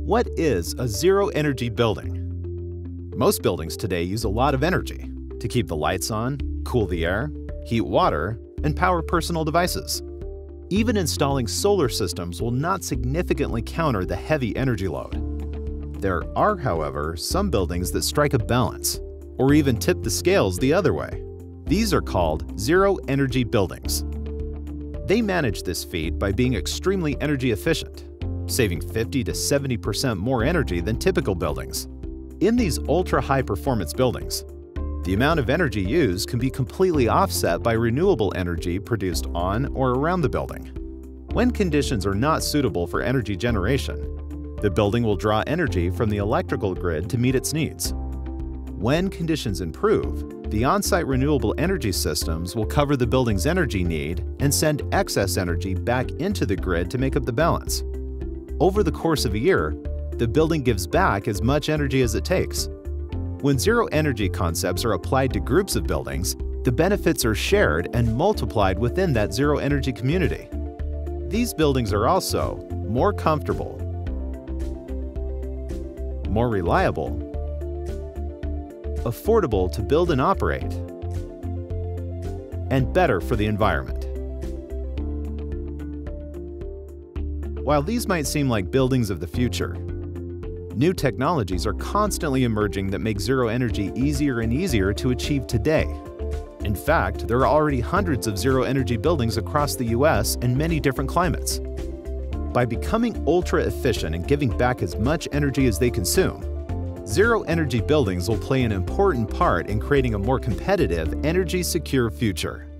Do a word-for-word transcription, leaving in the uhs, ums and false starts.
What is a zero-energy building? Most buildings today use a lot of energy to keep the lights on, cool the air, heat water, and power personal devices. Even installing solar systems will not significantly counter the heavy energy load. There are, however, some buildings that strike a balance, or even tip the scales the other way. These are called zero-energy buildings. They manage this feat by being extremely energy efficient, saving fifty to seventy percent more energy than typical buildings. In these ultra-high performance buildings, the amount of energy used can be completely offset by renewable energy produced on or around the building. When conditions are not suitable for energy generation, the building will draw energy from the electrical grid to meet its needs. When conditions improve, the on-site renewable energy systems will cover the building's energy need and send excess energy back into the grid to make up the balance. Over the course of a year, the building gives back as much energy as it takes. When zero-energy concepts are applied to groups of buildings, the benefits are shared and multiplied within that zero-energy community. These buildings are also more comfortable, more reliable, affordable to build and operate, and better for the environment. While these might seem like buildings of the future, new technologies are constantly emerging that make zero energy easier and easier to achieve today. In fact, there are already hundreds of zero-energy buildings across the U S in many different climates. By becoming ultra-efficient and giving back as much energy as they consume, zero-energy buildings will play an important part in creating a more competitive, energy-secure future.